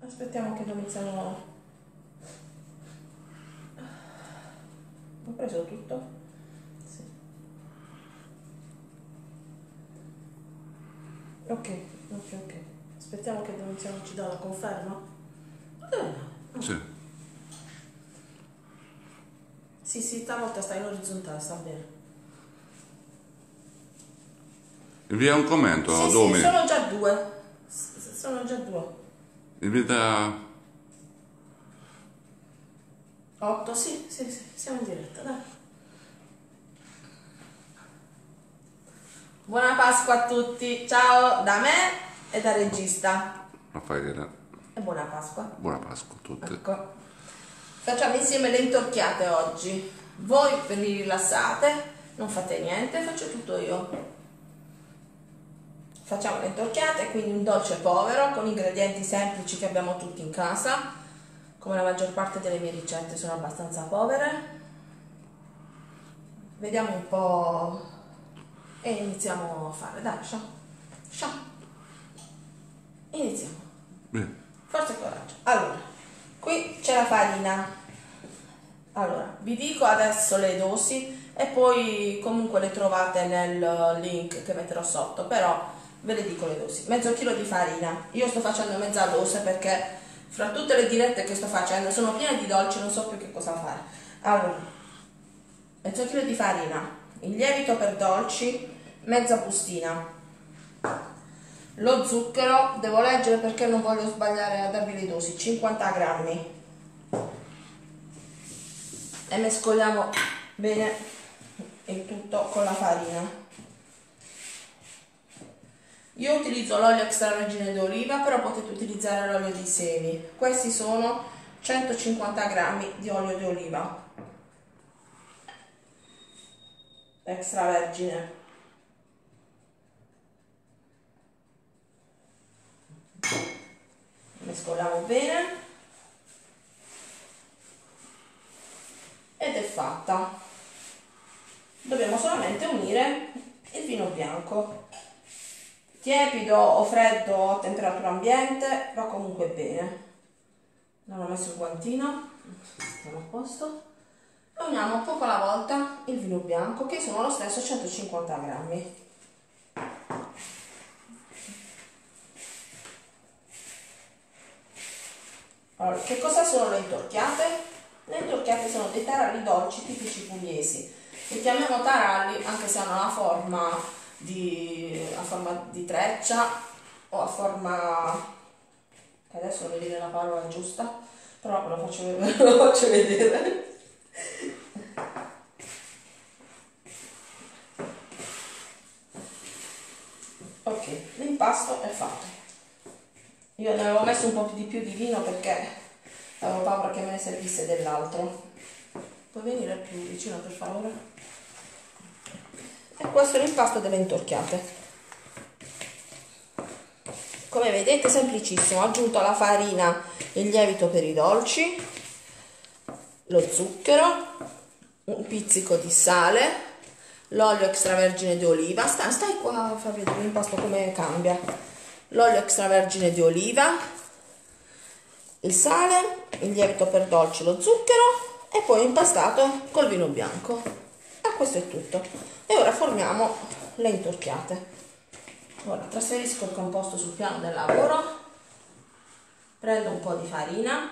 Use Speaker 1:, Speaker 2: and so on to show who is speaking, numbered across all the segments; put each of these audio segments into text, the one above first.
Speaker 1: Aspettiamo che iniziano. Ho preso tutto? Sì. Ok. Aspettiamo che Domiziano ci dà la conferma.
Speaker 2: Sì.
Speaker 1: Sì, stavolta sta in orizzontale, sta bene.
Speaker 2: Invia un commento,
Speaker 1: Sì,
Speaker 2: Domi.
Speaker 1: sono già due. Sono già due.
Speaker 2: Invita...
Speaker 1: 8, sì, siamo in diretta, dai. Buona Pasqua a tutti, ciao da me e da regista.
Speaker 2: Raffaele.
Speaker 1: E buona Pasqua.
Speaker 2: Buona Pasqua a tutti.
Speaker 1: Ecco. Facciamo insieme le intorchiate oggi. Voi vi rilassate, non fate niente, faccio tutto io. Facciamo le intorchiate, quindi un dolce povero con ingredienti semplici che abbiamo tutti in casa. Come la maggior parte delle mie ricette sono abbastanza povere. Vediamo un po' e iniziamo a fare. Dai, scià. Iniziamo.
Speaker 2: Bene.
Speaker 1: Forza e coraggio. Allora, qui c'è la farina. Allora, vi dico adesso le dosi e poi comunque le trovate nel link che metterò sotto, però ve le dico le dosi. Mezzo chilo di farina. Io sto facendo mezza dose perché fra tutte le dirette che sto facendo sono piene di dolci, non so più che cosa fare. Allora, mezzo chilo di farina, il lievito per dolci, mezza bustina. Lo zucchero, devo leggere perché non voglio sbagliare a darvi le dosi, 50 grammi. E mescoliamo bene il tutto con la farina. Io utilizzo l'olio extravergine d'oliva, però potete utilizzare l'olio di semi. Questi sono 150 grammi di olio di oliva extravergine. Mescoliamo bene ed è fatta. Dobbiamo solamente unire il vino bianco. Tiepido o freddo a temperatura ambiente va comunque bene. Non ho messo il guantino, stiamo a posto. E uniamo poco alla volta il vino bianco, che sono lo stesso 150 grammi. Allora, che cosa sono le intorchiate? Le intorchiate sono dei taralli dolci tipici pugliesi. Li chiamiamo taralli anche se hanno la forma di treccia o a forma, che adesso non mi viene la parola giusta, però ve lo faccio vedere. Ok, l'impasto è fatto. Io ne avevo messo un po' di più di vino perché avevo paura che me ne servisse dell'altro. Puoi venire più vicino per favore? E questo è l'impasto delle intorchiate. Come vedete, semplicissimo. Ho aggiunto alla farina il lievito per i dolci, lo zucchero, un pizzico di sale, l'olio extravergine di oliva. Stai qua a far vedere l'impasto come cambia. L'olio extravergine di oliva, il sale, il lievito per dolci, lo zucchero e poi impastato col vino bianco. E questo è tutto. E ora formiamo le intorchiate. Ora trasferisco il composto sul piano del lavoro, prendo un po' di farina,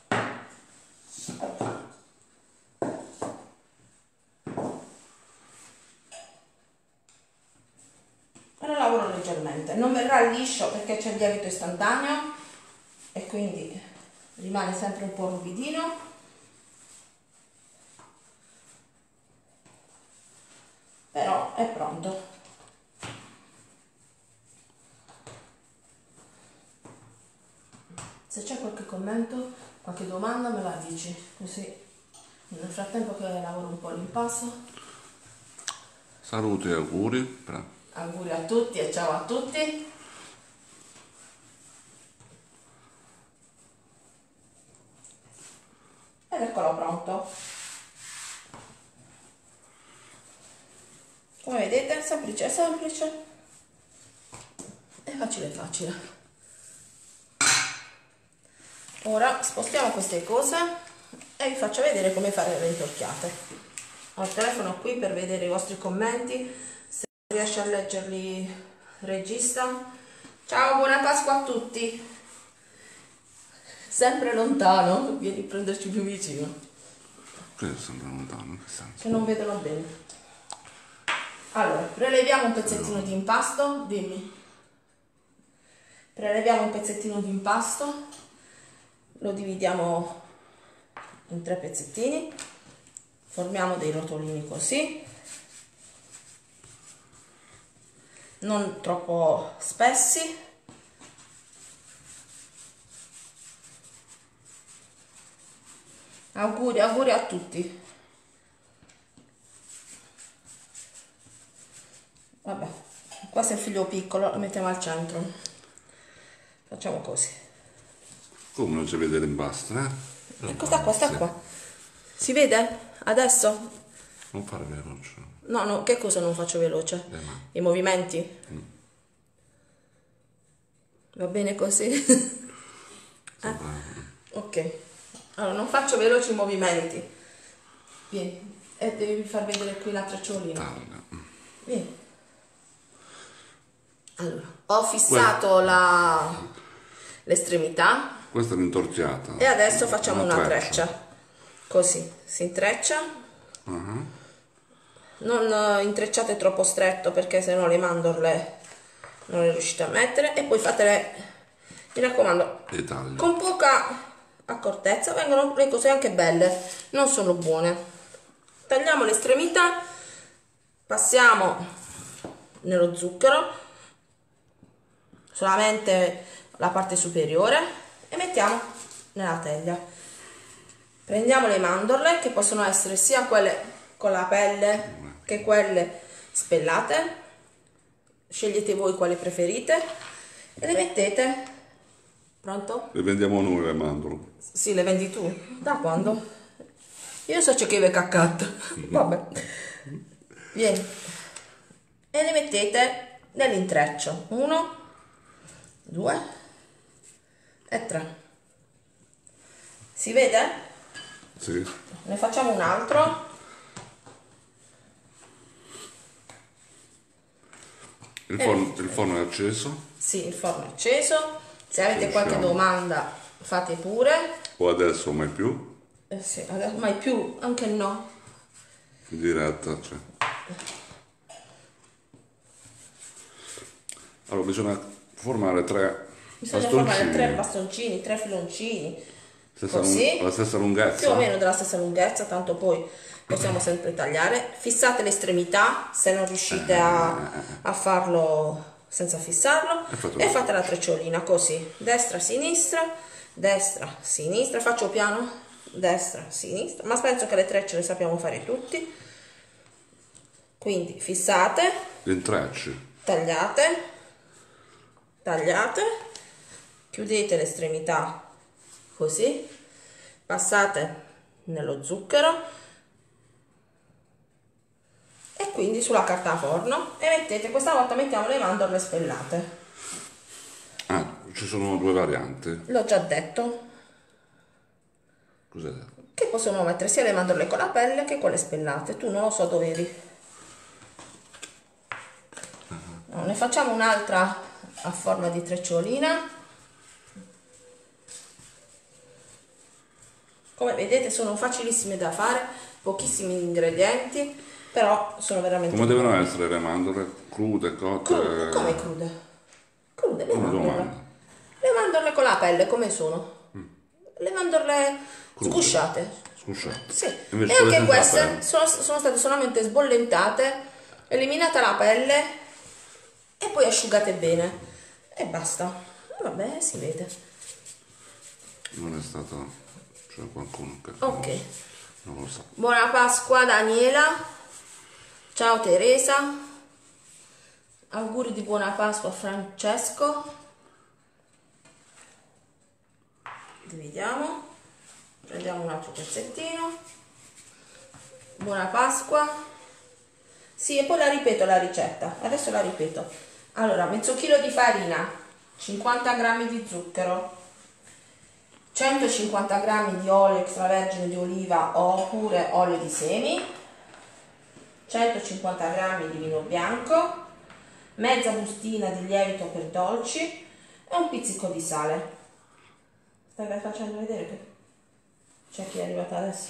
Speaker 1: e lo lavoro leggermente. Non verrà liscio perché c'è il lievito istantaneo e quindi rimane sempre un po' ruvidino. Però è pronto. Se c'è qualche commento, qualche domanda me la dici, così nel frattempo che lavoro un po' l'impasto.
Speaker 2: Saluti e auguri.
Speaker 1: Auguri a tutti e ciao a tutti. Ed eccolo pronto. Come vedete, semplice semplice e facile facile. Ora spostiamo queste cose e vi faccio vedere come fare le intorchiate. Ho il telefono qui per vedere i vostri commenti, se riesce a leggerli regista. Ciao, buona Pasqua a tutti. Sempre lontano, vieni a prenderci più vicino.
Speaker 2: Che è sempre lontano, che senso?
Speaker 1: Che non vedono bene. Allora, preleviamo un pezzettino di impasto, dimmi. Preleviamo un pezzettino di impasto, lo dividiamo in 3 pezzettini, formiamo dei rotolini così, non troppo spessi. Auguri a tutti. Vabbè, questo è il figlio piccolo, lo mettiamo al centro. Facciamo così.
Speaker 2: Come non si vede l'impasto, eh?
Speaker 1: Ecco, sta qua. Si vede? Adesso?
Speaker 2: Non fare veloce.
Speaker 1: No, che cosa non faccio veloce? I movimenti? Va bene così? Ok. Allora, non faccio veloci i movimenti. Vieni. E devi far vedere qui la trecciolina. Vieni. Allora, ho fissato l'estremità.
Speaker 2: Questa è l'intorciata.
Speaker 1: E adesso facciamo una treccia. Così, si intreccia. Non intrecciate troppo stretto perché sennò le mandorle non le riuscite a mettere. E poi fatele, mi raccomando, con poca accortezza, vengono le cose anche belle, non sono buone. Tagliamo l'estremità, passiamo nello zucchero, solamente la parte superiore, e mettiamo nella teglia. Prendiamo le mandorle, che possono essere sia quelle con la pelle che quelle spellate, scegliete voi quale preferite, e le mettete. Pronto?
Speaker 2: Le vendiamo noi le mandorle.
Speaker 1: Sì, le vendi tu. Da quando? Io so ciò che vi caccato. Vabbè. Vieni. E le mettete nell'intreccio. 1, 2 e 3. Si vede?
Speaker 2: Sì.
Speaker 1: Ne facciamo un altro.
Speaker 2: Il forno è acceso?
Speaker 1: Sì, il forno è acceso. Se avete qualche domanda fate pure.
Speaker 2: O adesso mai più?
Speaker 1: Sì, mai più, anche no.
Speaker 2: In diretta, cioè. Allora bisogna formare 3
Speaker 1: formare 3 bastoncini, 3 filoncini. Così.
Speaker 2: La stessa lunghezza?
Speaker 1: Più o meno della stessa lunghezza, tanto poi possiamo sempre tagliare. Fissate l'estremità se non riuscite a farlo senza fissarlo, e fate la trecciolina così, destra, sinistra, faccio piano, destra, sinistra, ma penso che le trecce le sappiamo fare tutti. Quindi fissate,
Speaker 2: l'intrecci,
Speaker 1: tagliate, chiudete l'estremità così, passate nello zucchero e quindi sulla carta forno, e mettete, questa volta mettiamo le mandorle spellate.
Speaker 2: Ci sono 2 varianti.
Speaker 1: L'ho già detto.
Speaker 2: Cos'è?
Speaker 1: Che possono mettere sia le mandorle con la pelle che quelle spellate. Tu non lo so dove eri. No, ne facciamo un'altra a forma di trecciolina. Come vedete sono facilissime da fare, pochissimi ingredienti, però sono veramente
Speaker 2: come
Speaker 1: buone.
Speaker 2: Devono essere le mandorle? Crude, cotte?
Speaker 1: Come crude? Crude, le
Speaker 2: Come
Speaker 1: mandorle.
Speaker 2: domanda?
Speaker 1: Le mandorle con la pelle come sono? Le mandorle sgusciate. Sì.
Speaker 2: Invece
Speaker 1: E anche
Speaker 2: senza
Speaker 1: queste sono state solamente sbollentate, eliminata la pelle e poi asciugate bene. E basta. Vabbè, si vede.
Speaker 2: Non è stato... c'è qualcuno che
Speaker 1: Ok.
Speaker 2: non lo sa.
Speaker 1: Buona Pasqua Daniela. Ciao Teresa. Auguri di buona Pasqua a Francesco. Dividiamo. Prendiamo un altro pezzettino. Buona Pasqua. Sì, e poi la ripeto la ricetta. Adesso la ripeto. Allora, mezzo chilo di farina, 50 grammi di zucchero, 150 g di olio extravergine di oliva oppure olio di semi, 150 g di vino bianco, mezza bustina di lievito per dolci e un pizzico di sale. Stai facendo vedere che c'è chi è arrivato adesso?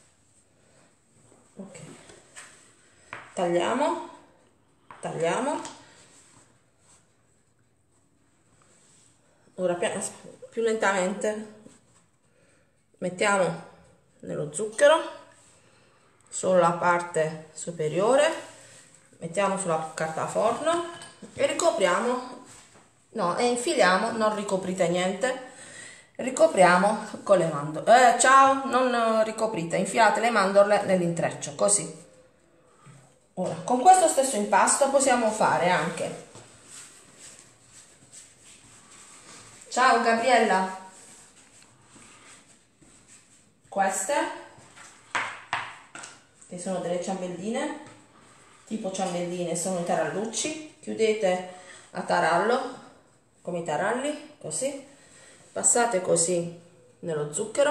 Speaker 1: Ok. Tagliamo. Ora più lentamente mettiamo nello zucchero solo la parte superiore, mettiamo sulla carta forno e ricopriamo, no, e infiliamo, non ricoprite niente, ricopriamo con le mandorle, ciao, non ricoprite, infilate le mandorle nell'intreccio, così. Ora, con questo stesso impasto possiamo fare anche, ciao Gabriella, queste che sono delle ciambelline, tipo ciambelline, sono i tarallucci, chiudete a tarallo, come i taralli, così, passate così nello zucchero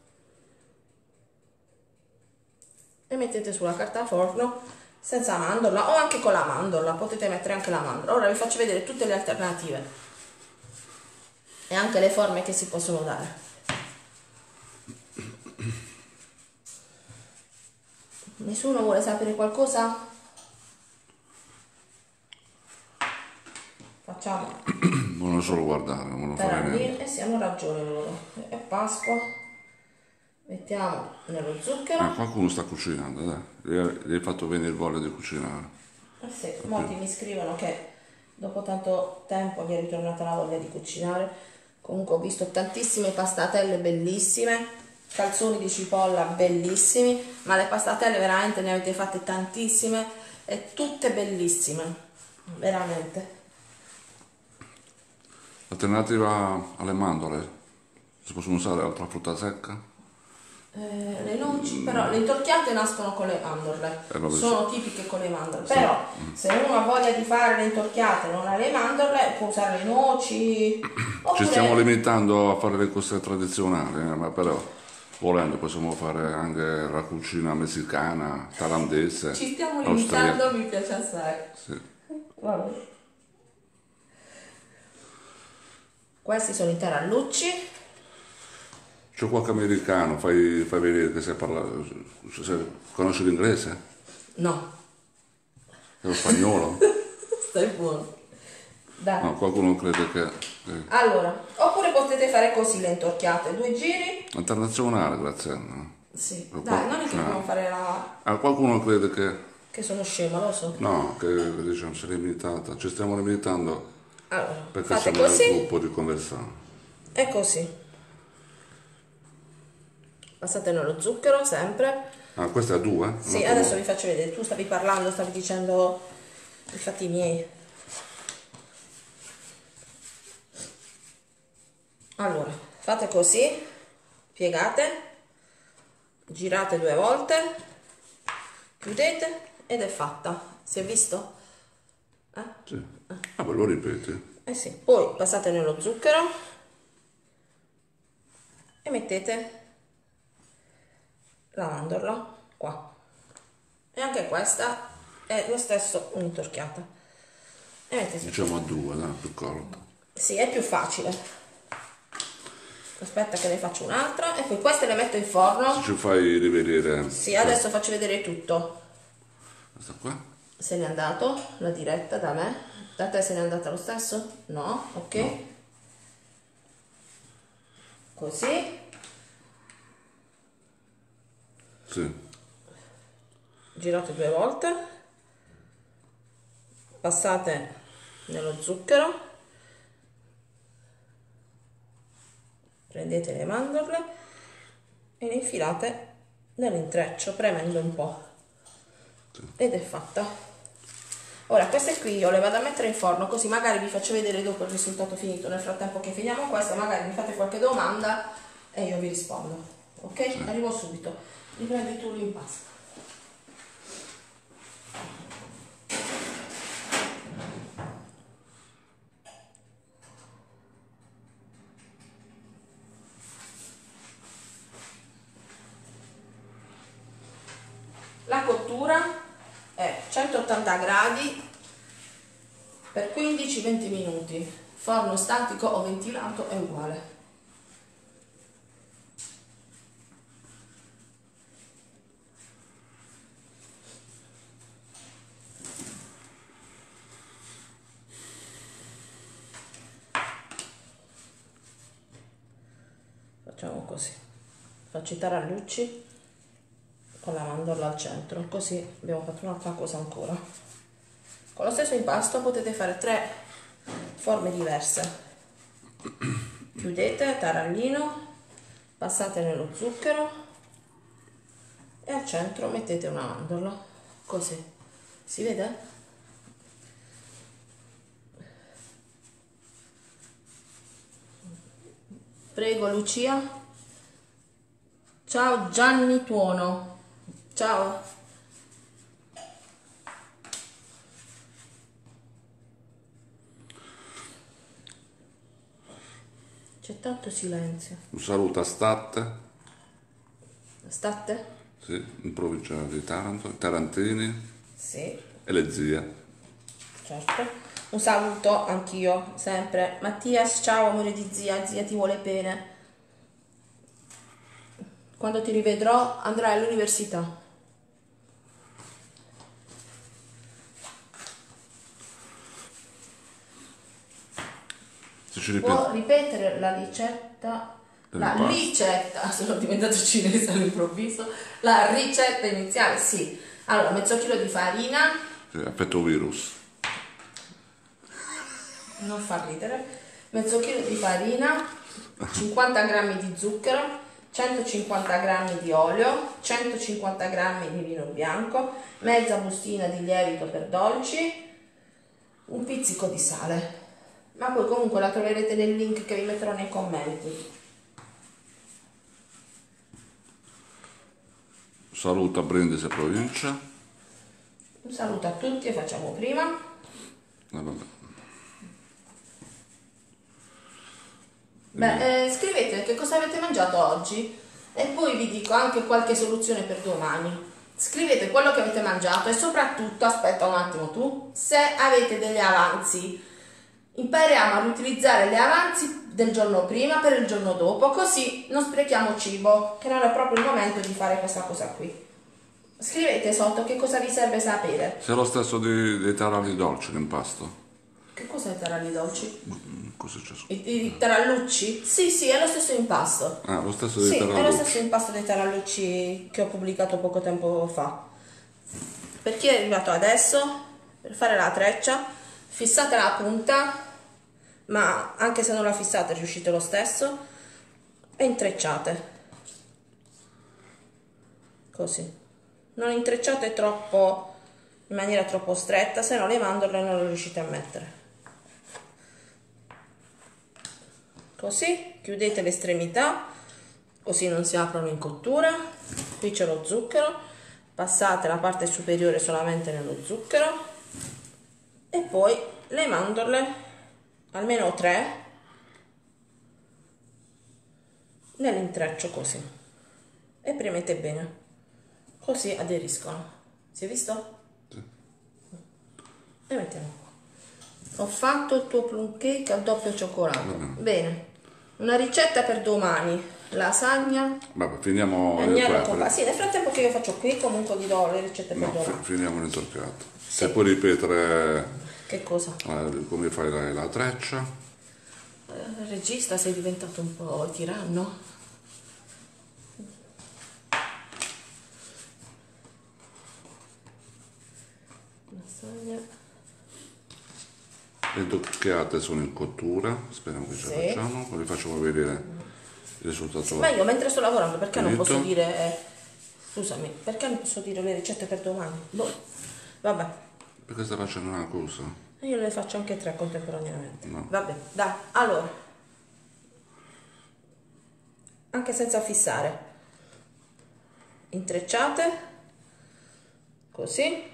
Speaker 1: e mettete sulla carta forno senza mandorla o anche con la mandorla, potete mettere anche la mandorla. Ora vi faccio vedere tutte le alternative e anche le forme che si possono dare. Nessuno vuole sapere qualcosa? Facciamo
Speaker 2: Vogliono solo guardare, non vogliono fare niente.
Speaker 1: eh sì, hanno ragione loro. È Pasqua. Mettiamo nello zucchero.
Speaker 2: Qualcuno sta cucinando, dai. Gli hai fatto venire voglia di cucinare.
Speaker 1: Eh sì, molti mi scrivono che dopo tanto tempo gli è ritornata la voglia di cucinare. Comunque ho visto tantissime pastatelle bellissime, calzoni di cipolla bellissimi, ma le pastatelle veramente ne avete fatte tantissime e tutte bellissime, veramente.
Speaker 2: Alternativa alle mandorle, si possono usare altra frutta secca?
Speaker 1: Le noci, però le intorchiate nascono con le mandorle,
Speaker 2: vabbè,
Speaker 1: sono tipiche con le mandorle, però se uno ha voglia di fare le intorchiate e non ha le mandorle può usare le noci,
Speaker 2: Ci stiamo limitando a fare le cose tradizionali, ma però volendo possiamo fare anche la cucina messicana, thailandese,
Speaker 1: ci stiamo
Speaker 2: austriaca.
Speaker 1: limitando, mi piace assai.
Speaker 2: Sì.
Speaker 1: Vabbè. Questi sono i tarallucci.
Speaker 2: C'è qualche americano, fai vedere che sai parlare, conosci l'inglese?
Speaker 1: No.
Speaker 2: È lo spagnolo?
Speaker 1: Stai buono. Dai.
Speaker 2: No, qualcuno crede che...
Speaker 1: Allora, oppure potete fare così le intorchiate, 2 giri.
Speaker 2: Internazionale, grazie.
Speaker 1: Sì, dai, non è che dobbiamo fare la...
Speaker 2: qualcuno crede
Speaker 1: Che sono scema, lo so.
Speaker 2: No, che diciamo si è limitata, ci stiamo limitando
Speaker 1: Allora,
Speaker 2: perché
Speaker 1: fate
Speaker 2: siamo
Speaker 1: così
Speaker 2: nel gruppo di conversano.
Speaker 1: e così. Passate nello zucchero, sempre.
Speaker 2: Questa è a 2?
Speaker 1: Sì, adesso vi faccio vedere. Tu stavi parlando, stavi dicendo i fatti miei. Allora, fate così, piegate, girate 2 volte, chiudete ed è fatta. Si è visto?
Speaker 2: Sì. Vabbè, lo ripeti.
Speaker 1: Eh sì. Poi passate nello zucchero e mettete la mandorla qua. E anche questa è lo stesso, un'intorchiata. E mettete.
Speaker 2: Diciamo a 2, dai, più corto.
Speaker 1: Sì, è più facile. Aspetta che ne faccio un'altra e poi queste le metto in forno.
Speaker 2: Se ci fai rivedere...
Speaker 1: Sì, adesso faccio vedere tutto.
Speaker 2: Questa qua?
Speaker 1: Se n'è andato la diretta da me. Da te se n'è andata lo stesso? No? Ok. No. Così.
Speaker 2: Sì.
Speaker 1: Girate 2 volte. Passate nello zucchero. Prendete le mandorle e le infilate nell'intreccio premendo un po'. Sì. Ed è fatta. Ora queste qui io le vado a mettere in forno, così magari vi faccio vedere dopo il risultato finito. Nel frattempo che finiamo questa magari mi fate qualche domanda e io vi rispondo. Ok? Sì. Arrivo subito. Riprendi tu l'impasto. cottura è 180 gradi per 15-20 minuti. Forno statico o ventilato è uguale. Facciamo così, faccio i tarallucci con la mandorla al centro, così abbiamo fatto un'altra cosa ancora. Con lo stesso impasto potete fare 3 forme diverse. Chiudete tarallino, passate nello zucchero e al centro mettete una mandorla, così, si vede? Prego Lucia. Ciao Gianni Tuono. Ciao. C'è tanto silenzio.
Speaker 2: Un saluto a Statte.
Speaker 1: State?
Speaker 2: Sì, in provincia di Taranto, i tarantini
Speaker 1: Sì,
Speaker 2: e le zie.
Speaker 1: certo. Un saluto anch'io, sempre. Mattias, ciao amore di zia, zia ti vuole bene. Quando ti rivedrò andrai all'università.
Speaker 2: Se ci
Speaker 1: Può
Speaker 2: ripeti,
Speaker 1: ripetere la ricetta? La ricetta, sono diventato cinese all'improvviso. La ricetta iniziale, sì. Allora, mezzo chilo di farina.
Speaker 2: effetto virus.
Speaker 1: Non fa ridere. Mezzo chilo di farina, 50 grammi di zucchero, 150 grammi di olio, 150 grammi di vino bianco, mezza bustina di lievito per dolci, un pizzico di sale. Ma poi comunque la troverete nel link che vi metterò nei commenti.
Speaker 2: Saluto a Brindisi e provincia.
Speaker 1: Un saluto a tutti e facciamo prima.
Speaker 2: Vabbè.
Speaker 1: Beh, scrivete che cosa avete mangiato oggi e poi vi dico anche qualche soluzione per domani. Scrivete quello che avete mangiato e soprattutto, aspetta un attimo tu, se avete degli avanzi. Impariamo a riutilizzare gli avanzi del giorno prima per il giorno dopo, così non sprechiamo cibo, che non è proprio il momento di fare questa cosa qui. Scrivete sotto che cosa vi serve sapere.
Speaker 2: Se è lo stesso dei taralli dolci l'impasto.
Speaker 1: Che cos'è i taralli dolci?
Speaker 2: Cosa c'è su?
Speaker 1: I tarallucci? Sì, sì, è lo stesso impasto.
Speaker 2: Ah, lo stesso dei
Speaker 1: Sì, è lo
Speaker 2: tarallucci.
Speaker 1: stesso impasto dei tarallucci che ho pubblicato poco tempo fa. Per chi è arrivato adesso, per fare la treccia, fissate la punta, ma anche se non la fissate riuscite lo stesso, e intrecciate. Così. Non intrecciate troppo, in maniera troppo stretta, se no le mandorle non le riuscite a mettere. Così, chiudete le estremità, così non si aprono in cottura. Qui c'è lo zucchero, passate la parte superiore solamente nello zucchero e poi le mandorle, almeno 3, nell'intreccio così e premete bene, così aderiscono. Si è visto?
Speaker 2: Sì.
Speaker 1: E mettiamo qua. Ho fatto il tuo plum cake al doppio cioccolato. Bene. Una ricetta per domani, lasagna
Speaker 2: Vabbè, finiamo
Speaker 1: e agnello
Speaker 2: qua.
Speaker 1: con pa- Sì, nel frattempo che io faccio qui comunque vi do le ricette per
Speaker 2: No,
Speaker 1: domani.
Speaker 2: finiamo l'intorchiato. Se puoi ripetere
Speaker 1: Che cosa?
Speaker 2: come fai la treccia.
Speaker 1: Regista, sei diventato un po' tiranno? Lasagna.
Speaker 2: Le torchiate sono in cottura, speriamo che ce la
Speaker 1: Sì.
Speaker 2: facciamo, poi vi facciamo vedere il risultato.
Speaker 1: Ma io mentre sto lavorando, perché non
Speaker 2: Finito?
Speaker 1: posso dire... scusami, perché non posso dire le ricette per domani? Boh. Vabbè,
Speaker 2: Perché stai facendo una cosa?
Speaker 1: io ne faccio anche 3 contemporaneamente.
Speaker 2: No.
Speaker 1: Vabbè, dai, allora. Anche senza fissare. Intrecciate. Così.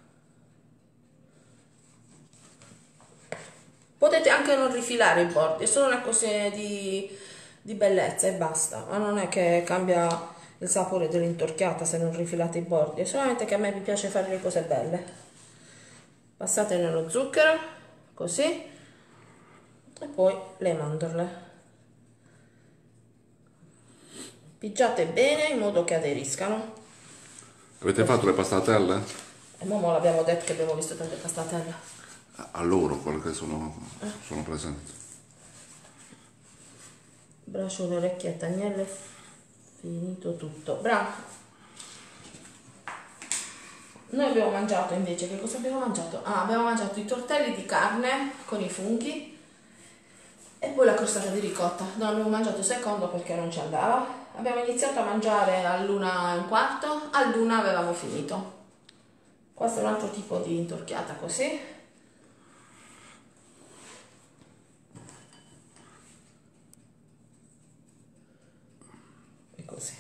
Speaker 1: Potete anche non rifilare i bordi, è solo una questione di bellezza e basta, ma non è che cambia il sapore dell'intorchiata se non rifilate i bordi, è solamente che a me mi piace fare le cose belle. Passate nello zucchero, così, e poi le mandorle. Pigiate bene in modo che aderiscano.
Speaker 2: Avete fatto le pastatelle?
Speaker 1: E mo l'abbiamo detto che abbiamo visto tante pastatelle.
Speaker 2: A loro, quelle che sono presenti.
Speaker 1: Braccio, orecchiette, agnello, finito tutto. Bravo. Noi abbiamo mangiato invece, che cosa abbiamo mangiato? Ah, abbiamo mangiato i tortelli di carne con i funghi e poi la crostata di ricotta. Non abbiamo mangiato secondo perché non ci andava. Abbiamo iniziato a mangiare all'1:15, all'1 avevamo finito. Questo è un altro tipo di intorchiata così. E così.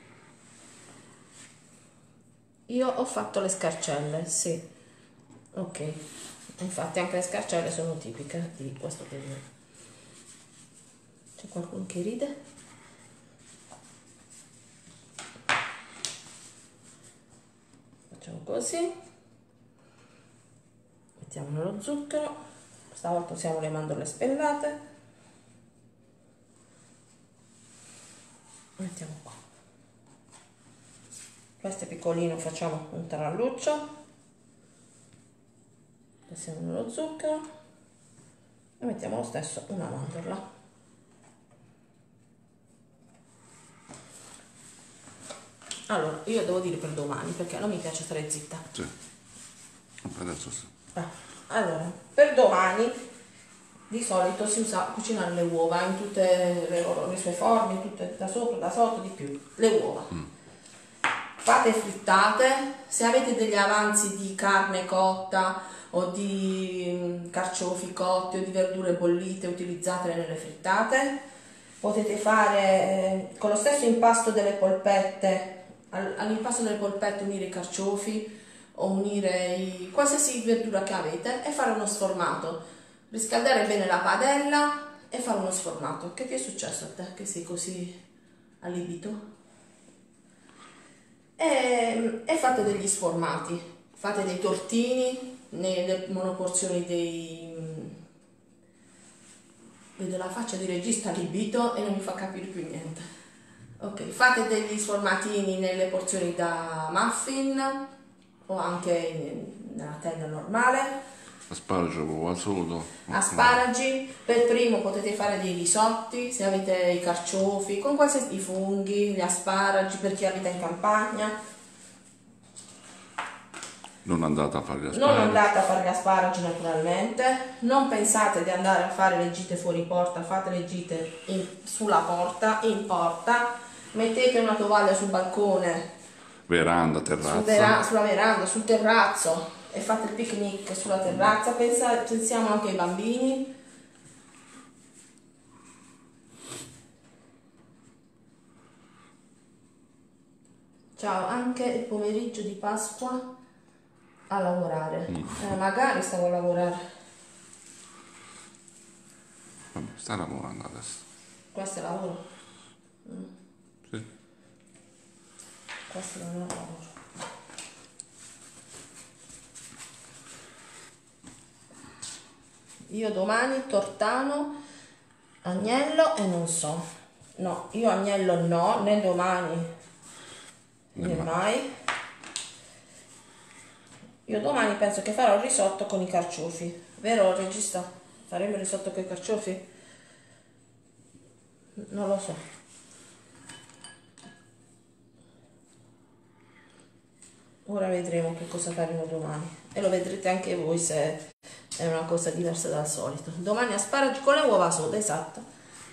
Speaker 1: Io ho fatto le scarcelle, sì. Ok. Infatti anche le scarcelle sono tipiche di questo periodo. C'è qualcuno che ride? Facciamo così. Mettiamo nello zucchero. Stavolta usiamo le mandorle spellate. Mettiamo qua. Questo è piccolino, facciamo un taralluccio. Passiamo nello zucchero e mettiamo lo stesso una mandorla. Allora, io devo dire per domani perché non mi piace stare zitta.
Speaker 2: Sì. Adesso sì.
Speaker 1: Allora, per domani di solito si usa cucinare le uova in tutte le sue forme, tutte da sopra, da sotto, di più. Le uova. Fate frittate, se avete degli avanzi di carne cotta o di carciofi cotti o di verdure bollite, utilizzatele nelle frittate. Potete fare con lo stesso impasto delle polpette, all'impasto delle polpette unire i carciofi o unire qualsiasi verdura che avete e fare uno sformato. Riscaldare bene la padella e fare uno sformato. Che ti è successo a te che sei così allibito? E fate degli sformati, fate dei tortini nelle monoporzioni vedo la faccia di regista allibito e non mi fa capire più niente. Ok, fate degli sformatini nelle porzioni da muffin o anche nella teglia normale.
Speaker 2: Asparagi al sugo.
Speaker 1: Asparagi, per primo potete fare dei risotti se avete i carciofi, con qualsiasi i funghi, gli asparagi per chi abita in campagna.
Speaker 2: Non andate a fare gli asparagi.
Speaker 1: Non andate a fare gli asparagi naturalmente, non pensate di andare a fare le gite fuori porta, fate le gite sulla porta, in porta, mettete una tovaglia sul balcone,
Speaker 2: Veranda, terrazza.
Speaker 1: sulla veranda, sul terrazzo e fate il picnic sulla terrazza. Pensiamo anche ai bambini. Ciao, anche il pomeriggio di Pasqua a lavorare. Magari stavo a lavorare.
Speaker 2: Vabbè, sta lavorando adesso.
Speaker 1: Questo è lavoro.
Speaker 2: Sì.
Speaker 1: Questo non è lavoro. Io domani tortano, agnello e non so. No, io agnello no, né domani né mai. Io domani penso che farò il risotto con i carciofi. Vero regista? Faremo il risotto con i carciofi? Non lo so. Ora vedremo che cosa faremo domani. E lo vedrete anche voi se è una cosa diversa dal solito. Domani asparagi con le uova sode, esatto.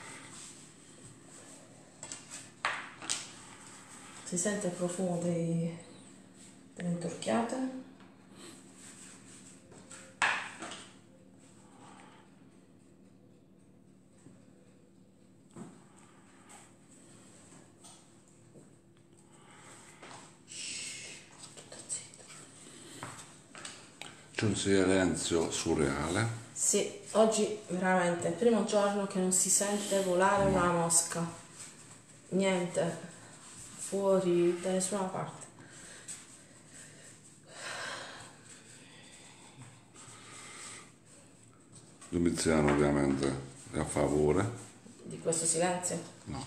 Speaker 1: Si sente il profumo delle intorchiate.
Speaker 2: C'è un silenzio surreale.
Speaker 1: Sì, oggi veramente è il primo giorno che non si sente volare una mosca. Niente. fuori da nessuna parte.
Speaker 2: Domiziano ovviamente è a favore.
Speaker 1: Di questo silenzio?
Speaker 2: No,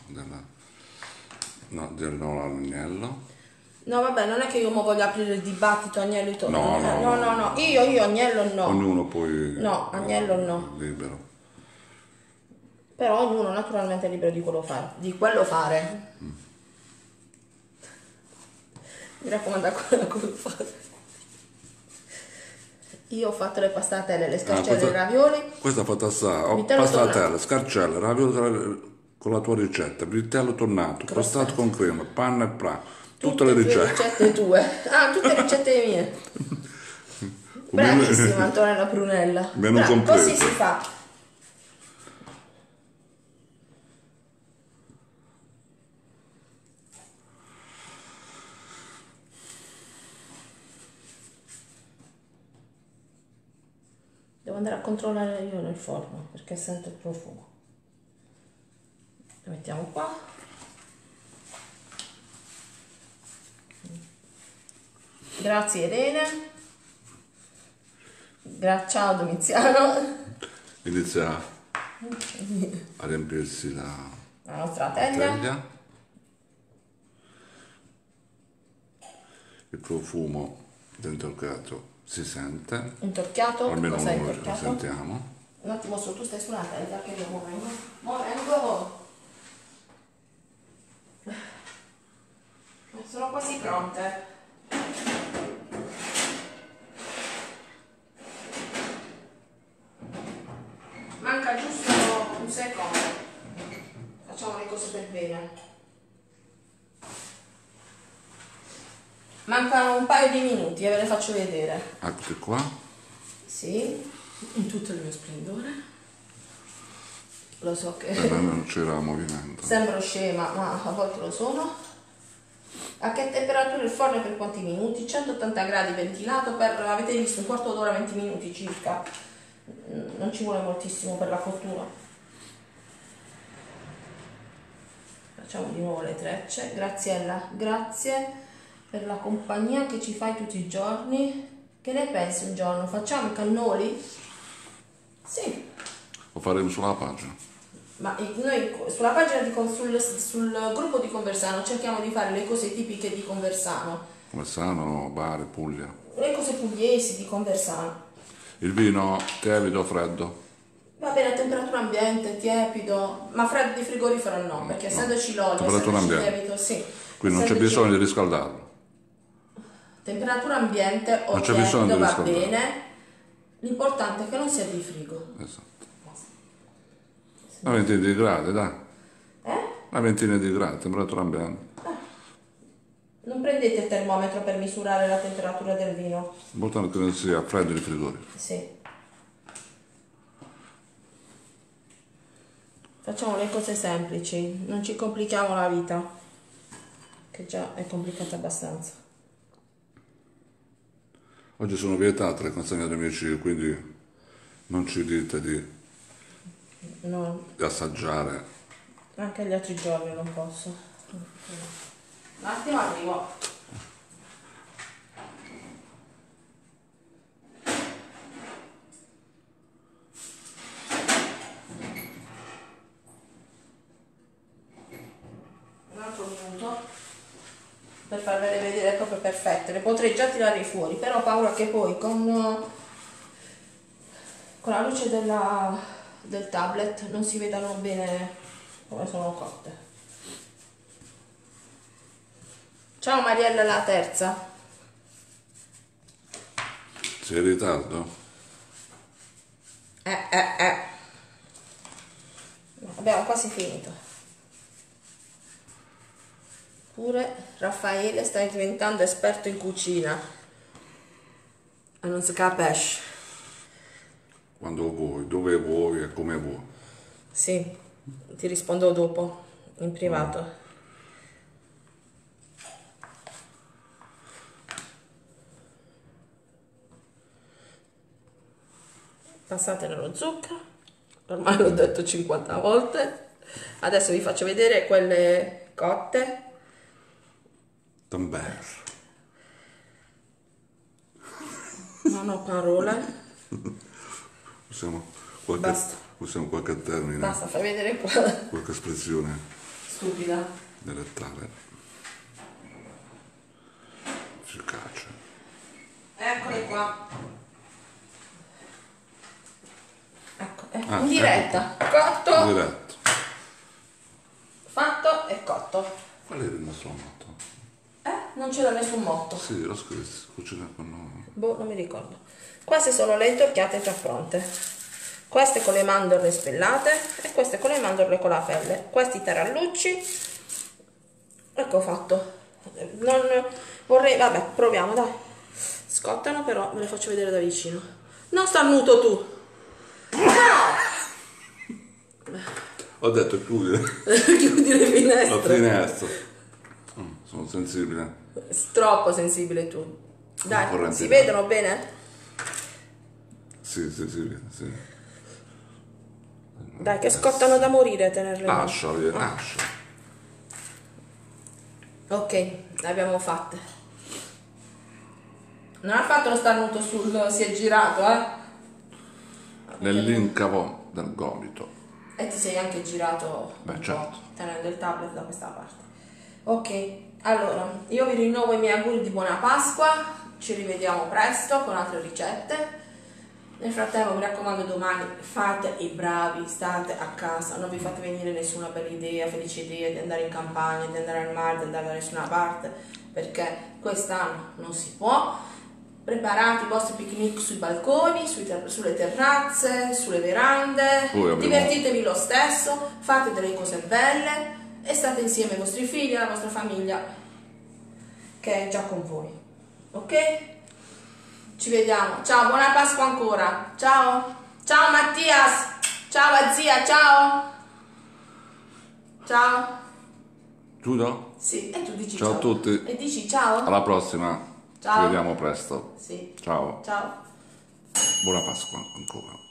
Speaker 2: del no all'agnello.
Speaker 1: No, vabbè, non è che io mo voglio aprire il dibattito agnello e tutto.
Speaker 2: No.
Speaker 1: Io agnello no.
Speaker 2: Ognuno poi...
Speaker 1: No, agnello no.
Speaker 2: Libero.
Speaker 1: Però ognuno naturalmente è libero di quello fare. Mi raccomando, come fare. Io ho fatto le pastatelle, le scarcelle e i ravioli.
Speaker 2: Questa è fatta assai.
Speaker 1: Vitello
Speaker 2: Pastatelle, scarcelle, ravioli con la tua ricetta, vitello tonnato, pastato con crema, panna e pra. Tutte le
Speaker 1: ricette tue. Ah, tutte le ricette mie. Bravissima Antonella Prunella.
Speaker 2: Meno completo.
Speaker 1: Così si fa. Devo andare a controllare io nel forno perché sento il profumo. Lo mettiamo qua. Grazie Irene. Ciao Domiziano.
Speaker 2: Inizia a riempirsi la
Speaker 1: nostra teglia.
Speaker 2: Il profumo dell'intorchiato si sente.
Speaker 1: Intorchiato?
Speaker 2: Almeno
Speaker 1: Cosa
Speaker 2: noi lo sentiamo.
Speaker 1: Un attimo su, tu stai sulla teglia che io vengo. Sono quasi pronte. Manca giusto un secondo. Facciamo le cose per bene. Mancano un paio di minuti e ve le faccio vedere.
Speaker 2: Eccoci qua.
Speaker 1: Sì, in tutto il mio splendore. Lo so che
Speaker 2: non c'era movimento.
Speaker 1: Sembro scema, ma a volte lo sono. A che temperatura il forno e per quanti minuti? 180 gradi ventilato per, avete visto, un quarto d'ora, 20 minuti circa. Non ci vuole moltissimo per la cottura. Facciamo di nuovo le trecce. Graziella, grazie per la compagnia che ci fai tutti i giorni. Che ne pensi un giorno? Facciamo i cannoli? Sì.
Speaker 2: Lo faremo sulla pagina.
Speaker 1: Ma noi sulla pagina sul gruppo di Conversano cerchiamo di fare le cose tipiche di Conversano.
Speaker 2: Conversano, Bari, Puglia.
Speaker 1: Le cose pugliesi di Conversano.
Speaker 2: Il vino tiepido o freddo?
Speaker 1: Va bene a temperatura ambiente, tiepido, ma freddo di frigorifero no, perché essendoci l'olio,
Speaker 2: temperatura ambiente.
Speaker 1: Lievito, sì.
Speaker 2: Quindi non c'è bisogno di riscaldarlo.
Speaker 1: Temperatura ambiente o tiepido va bene, l'importante è che non sia di frigo.
Speaker 2: Esatto. Una ventina di gradi, dai. Una ventina di gradi, temperatura ambiente.
Speaker 1: Non prendete il termometro per misurare la temperatura del vino.
Speaker 2: L'importante è che non sia freddo di frigorifero.
Speaker 1: Sì. Facciamo le cose semplici, non ci complichiamo la vita, che già è complicata abbastanza.
Speaker 2: Oggi sono vietate le consegne domicilio, quindi non ci dite di assaggiare.
Speaker 1: Anche gli altri giorni non posso. Un attimo arrivo. Un altro minuto per farvele vedere proprio perfette. Le potrei già tirare fuori, però ho paura che poi con la luce del tablet non si vedano bene come sono cotte. Ciao Mariella, la terza.
Speaker 2: Sei in ritardo?
Speaker 1: Abbiamo quasi finito. Pure Raffaele sta diventando esperto in cucina. E non si capisce.
Speaker 2: Quando vuoi, dove vuoi e come vuoi.
Speaker 1: Sì, ti rispondo dopo, in privato. Passate nello zucchero, ormai l'ho detto 50 volte. Adesso vi faccio vedere quelle cotte.
Speaker 2: Tamber.
Speaker 1: Non ho parole. Basta.
Speaker 2: Usiamo qualche termine,
Speaker 1: Basta, fai vedere qua.
Speaker 2: qualche espressione
Speaker 1: Stupida.
Speaker 2: dialettale. Efficace.
Speaker 1: Eccole qua. Ecco, in
Speaker 2: Ecco.
Speaker 1: diretta. Cotto.
Speaker 2: Diretto.
Speaker 1: Fatto e cotto.
Speaker 2: Qual era il nostro motto?
Speaker 1: Non c'era nessun motto.
Speaker 2: Sì, lo scritto, cucina con noi.
Speaker 1: Boh, non mi ricordo. Queste sono le intorchiate già pronte. Queste con le mandorle spellate e queste con le mandorle con la pelle. Questi tarallucci. Ecco fatto. Non vorrei, vabbè, proviamo, dai. Scottano, però ve le faccio vedere da vicino. Non starnuto tu.
Speaker 2: Ho detto chiudere
Speaker 1: Chiudi le
Speaker 2: la
Speaker 1: finestre.
Speaker 2: finestra. Sono sensibile.
Speaker 1: Troppo sensibile tu. Dai,
Speaker 2: Corrente
Speaker 1: si
Speaker 2: d'aria.
Speaker 1: vedono bene?
Speaker 2: Sì.
Speaker 1: Dai, che scottano da morire tenerle.
Speaker 2: Lasciali, lascia.
Speaker 1: Ok, le abbiamo fatte. Non ha fatto lo starnuto si è girato,
Speaker 2: Nell'incavo del gomito.
Speaker 1: E ti sei anche girato
Speaker 2: Beh,
Speaker 1: un
Speaker 2: certo.
Speaker 1: po', tenendo il tablet da questa parte. Ok, allora, io vi rinnovo i miei auguri di buona Pasqua. Ci rivediamo presto con altre ricette. Nel frattempo mi raccomando, domani fate i bravi, state a casa, non vi fate venire nessuna bella idea, felice idea di andare in campagna, di andare al mare, di andare da nessuna parte, perché quest'anno non si può. Preparate i vostri picnic sui balconi, sulle terrazze, sulle verande,
Speaker 2: Poi abbiamo-
Speaker 1: divertitevi lo stesso, fate delle cose belle e state insieme ai vostri figli, alla vostra famiglia che è già con voi. Ok? Ci vediamo. Ciao, buona Pasqua ancora. Ciao. Ciao Mattias. Ciao zia, ciao. Ciao.
Speaker 2: Chiudo?
Speaker 1: Sì, e tu dici
Speaker 2: Ciao
Speaker 1: ciao.
Speaker 2: a tutti.
Speaker 1: E dici ciao?
Speaker 2: Alla prossima.
Speaker 1: Ciao.
Speaker 2: Ci vediamo presto.
Speaker 1: Sì.
Speaker 2: Ciao.
Speaker 1: Ciao.
Speaker 2: Buona Pasqua ancora.